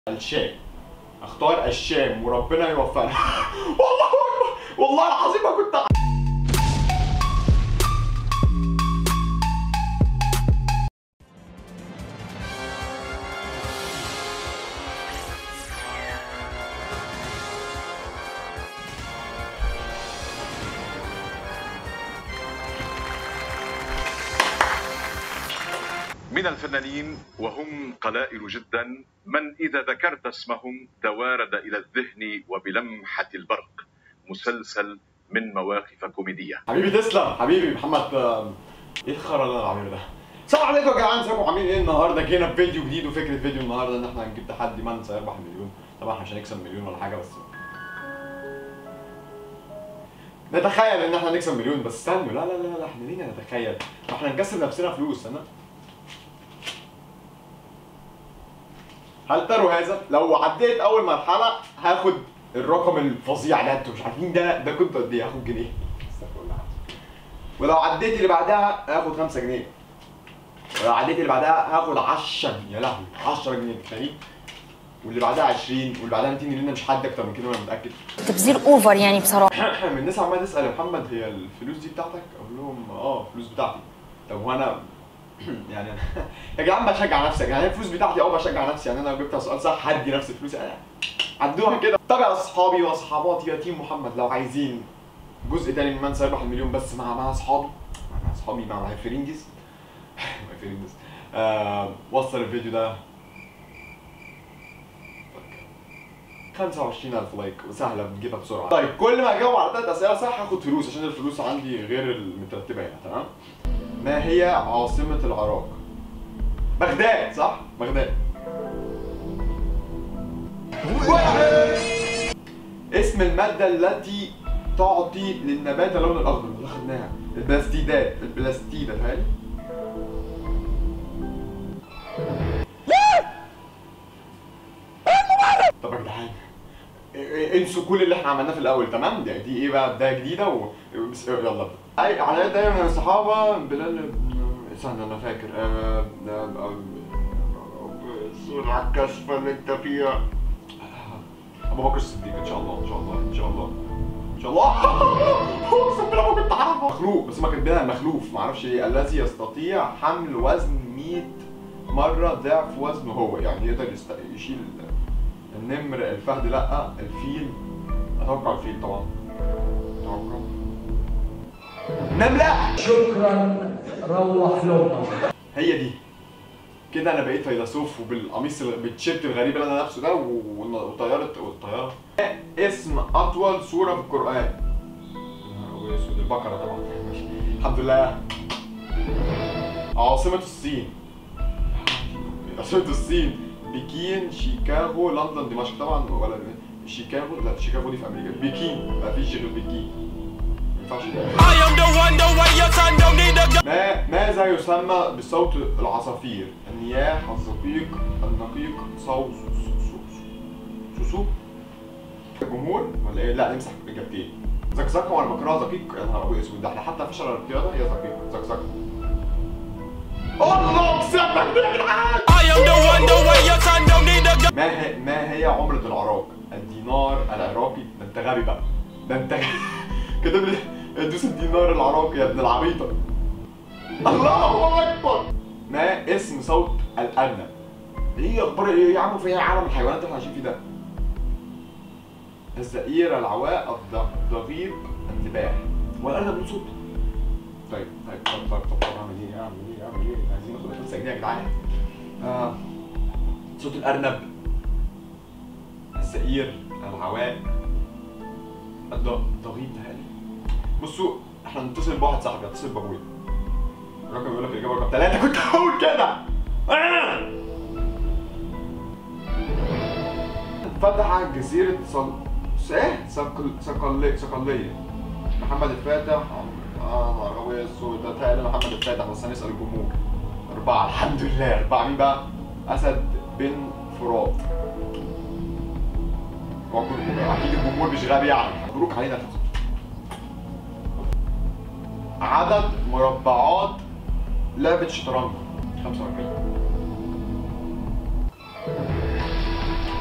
الشام. اختار الشام وربنا يوفقنا. والله اكبر، والله العظيم ما كنت من الفنانين وهم قلائل جدا من إذا ذكرت اسمهم توارد إلى الذهن وبلمحة البرق مسلسل من مواقف كوميدية. حبيبي تسلم، حبيبي محمد. ايه الخرا اللي انا بعمله ده؟ السلام عليكم يا جدعان، ازيكم عاملين ايه؟ النهارده جينا بفيديو جديد، وفكره فيديو النهارده ان احنا هنجيب تحدي من سيربح المليون. طبعا احنا مش هنكسب مليون ولا حاجه، بس نتخيل ان احنا هنكسب مليون. بس استنوا، لا لا لا لا، احنا ليه نتخيل؟ احنا هنكسب نفسنا فلوس. هل تروا هذا؟ لو عديت اول مرحله هاخد الرقم الفظيع ده، انتوا مش عارفين ده كنت قد ايه؟ هاخد جنيه. استغفر الله. ولو عديت اللي بعدها هاخد 5 جنيه. ولو عديت اللي بعدها هاخد 10. يا لهوي، 10 جنيه تخيل. واللي بعدها 20، واللي بعدها 200 جنيه. مش حد اكتر من كده، انا متاكد. تبذير اوفر يعني بصراحه. من الناس عماله تسال يا محمد هي الفلوس دي بتاعتك؟ اقول لهم الفلوس بتاعتي. طب وانا يعني يا جدعان بشجع نفسي، يعني الفلوس بتاعتي بشجع نفسي. يعني انا لو جبت سؤال صح هدي نفس الفلوس. عدوها كده. طب يا اصحابي واصحاباتي يا تيم محمد، لو عايزين جزء تاني من سيربح المليون بس مع اصحابي مع ماي فريندز وصل الفيديو ده 25,000 لايك وسهله بتجيبها بسرعه. طيب كل ما اجاوب على 3 اسئله صح هاخد فلوس، عشان الفلوس عندي غير المترتبه هنا. تمام؟ ما هي عاصمة العراق؟ بغداد، صح؟ بغداد. اسم المادة التي تعطي للنبات اللون الأخضر اللي خدناها. البلاستيدات هاي. طب يا جدعان انسوا كل اللي احنا عملناه في الأول، تمام؟ دي ايه بقى؟ بداية جديدة يلا ابدا. على دايما من الصحابة بلال. استنى انا فاكر. على الكشفة اللي انت فيها. ابو بكر الصديق. ان شاء الله ان شاء الله ان شاء الله ان شاء الله. اقسم بالله ما كنت عارفه. مخلوق، بس ما كاتبينها مخلوف، معرفش ليه. الذي يستطيع حمل وزن 100 مرة ضعف وزنه هو، يعني يقدر يشيل النمر، الفهد لا، الفيل. اتوقع الفيل طبعا. اتوقع نملة. شكرا، روح لامك. هي دي كده. انا بقيت فيلسوف، وبالقميص بالتيشيرت الغريب اللي انا لابسه ده، والطياره. اسم اطول سوره في القران؟ اسود البقره طبعا. الحمد لله. عاصمه الصين؟ عاصمه الصين بكين، شيكاغو، لندن، دمشق. طبعا ولا شيكاغو؟ لا، شيكاغو دي في امريكا. بكين، ما فيش غير بكين. ماذا يسمى بصوت العصافير؟ النياح، الزقيق، النقيق، سوسو. الجمهور ولا ايه؟ لا نمسح اجابتين. زقزقه وانا بكرهها. زقيق يا نهار ابيض اسود، ده احنا حتى فشل الرياضه هي زقيق. زقزقه. الله كسبتك يا جدعان. ما هي عملة العراق؟ الدينار العراقي. ده انت غبي بقى، ده انت كاتب لي ادوس الدينار العراقي يا ابن العبيطه. الله اكبر. ما اسم صوت الارنب؟ ايه اخبار ايه يا عم؟ في عالم الحيوانات اللي احنا عايشين فيه ده. الزئير، العواء، الضغيب، النباح. هو الارنب له صوت؟ طيب اعمل ايه؟ عايزين ناخد 5 جنيه يا جدعان. صوت الارنب، الزئير، العواء، الضغيب. ده بصوا احنا نتصل بواحد صاحبي، هتصل بابويا. الراجل بيقول لك الاجابه رقم 3. كنت هقول كده. فتح جزيره صقليه. محمد الفاتح. غوي السود. ده تهيألي محمد الفاتح، بس هنسال الجمهور. 4. الحمد لله 4. مين بقى؟ اسد بن فرات. اكيد الجمهور مش غبي يعني. مبروك علينا. عدد مربعات لعبة شطرنج؟ 45.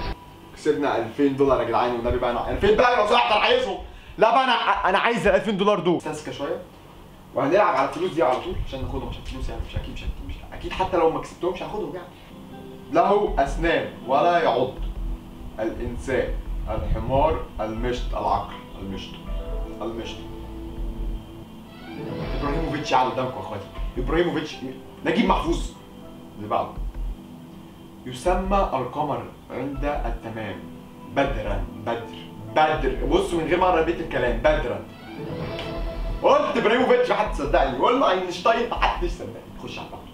كسبنا 2000 دولار يا جدعان والنبي بقى 2000 بقى لو سمحت انا عايزهم. لا بقى انا عايز ال 2000 دولار دول. ساسكه شويه وهنلعب على الفلوس دي على طول عشان ناخدهم عشان الفلوس يعني مش اكيد حتى لو ما كسبتهمش هاخدهم يعني. له اسنان ولا يعض. الانسان، الحمار، المشط، العقل، المشط. ابراهيموفيتش قاعد قدامكم يا اخواتي. ابراهيموفيتش. نجيب محفوظ اللي بعده. يسمى القمر عند التمام بدرا. بدر بصوا من غير ما اقرا بيت الكلام بدرا. قلت ابراهيموفيتش محدش صدقني، قلنا اينشتاين محدش صدقني. خش على بعض.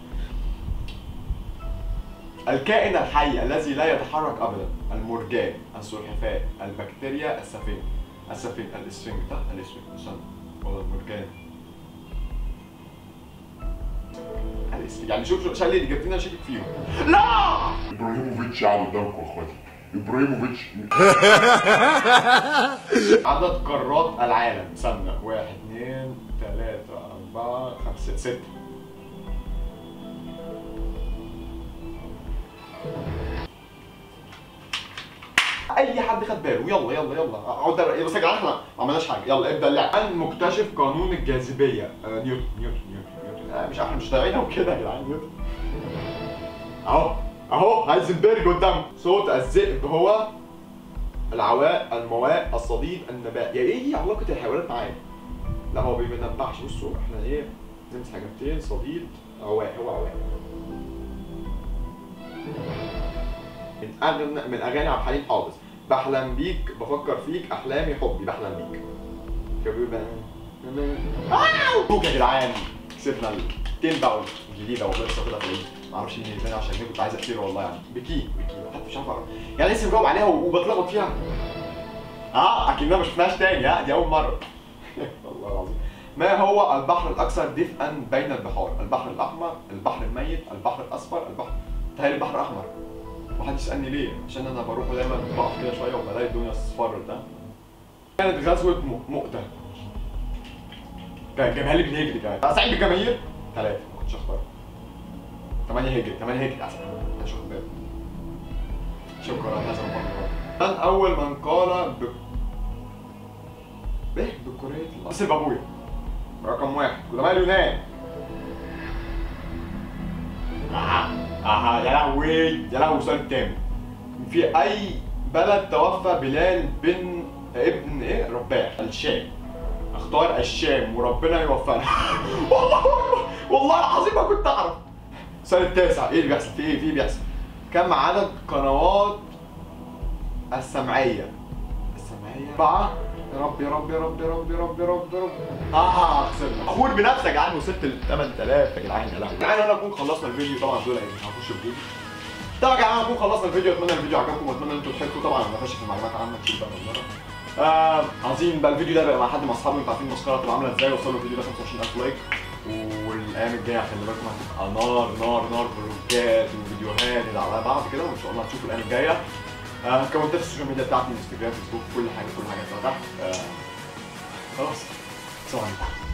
الكائن الحي الذي لا يتحرك ابدا. المرجان، السلحفاة، البكتيريا، السفينة، الاسفنجة، ولا المرجان. يعني شوف عشان ليه الاجابتين انا شاكك فيهم. لا ابراهيموفيتش قاعد قدامكم يا اخواتي. ابراهيموفيتش. عدد قارات العالم سنة 1 2 3 4 5 6. اي حد خد باله. يلا اقعد بس يا جدعان احنا ما عملناش حاجه. يلا ابدا اللعب. من مكتشف قانون الجاذبيه؟ نيوتن. مش احنا مش طالعين وكده يا جدعان. نيوتن اهو هايزنبرج قدامك. صوت الذئب هو العواء، المواء، الصديد، النبات. يعني ايه علاقه الحيوانات معايا؟ لا هو ما بينبعش. بصوا احنا ايه نمسك حاجتين صديد عواء. هو عواء. من اغاني عبد الحليم حافظ. بحلم بيك بفكر فيك احلامي حبي بحلم بيك. مبروك يا جدعان كسبنا ال 200 باوند جديده والله لسه كده في العيد. معرفش مين اللي عشان كنت عايز اكتير والله يعني. بكي حتى مش عارف اعرف يعني لسه مجاوب عليها وبتلخبط فيها. اكننا ما شفناهاش تاني. دي اول مره. والله العظيم. ما هو البحر الاكثر دفئا بين البحار؟ البحر الاحمر، البحر الميت، البحر الاصفر، تهيألي البحر الاحمر. محدش يسألني ليه؟ عشان انا بروح دايما بقف كده شويه وبلاقي الدنيا اصفر ده. كانت غزوه مؤتة. جابها لي بالهجري كمان. اسعد الجماهير 3 ما كنتش اختار. 8 هجري احسن. مش واخد بالي. شكرا حسن من اول من قال بكورية الأصل بابويا. رقم 1 قدماء اليونان. يا لهوي سؤال تاني. في أي بلد توفى بلال بن ابن إيه؟ رباح؟ الشام. اختار الشام وربنا يوفقنا. والله العظيم ما كنت أعرف. السؤال التاسع إيه اللي بيحصل؟ في إيه بيحصل؟ كم عدد قنوات السمعية؟ 4. يا رب خسرنا. فخور بنفسك يا جدعان. وصلت ل 8000 يا جدعان. يا لهوي. يعني انا نكون خلصنا الفيديو طبعا. دول هنخش الفيديو. طبعا يا جدعان نكون خلصنا الفيديو. اتمنى الفيديو عجبكم واتمنى ان انتوا تحبوا. طبعا انا فاشل في المعلومات العامه كتير بقى من بره. عايزين بقى الفيديو ده بقى مع حد من اصحابي. انتوا عارفين المسخره تبقى عامله ازاي. وصلوا الفيديو ده 25000 لايك. والايام الجايه خلي بالكم هتبقى نار فلوجات وفيديوهات على بعض كده. وان شاء الله هتشوفوا الايام الجايه. كونتات السوشيال ميديا بتاعتي انستجرام فيسبوك كل حاجه تحت. خلاص سلام عليكم.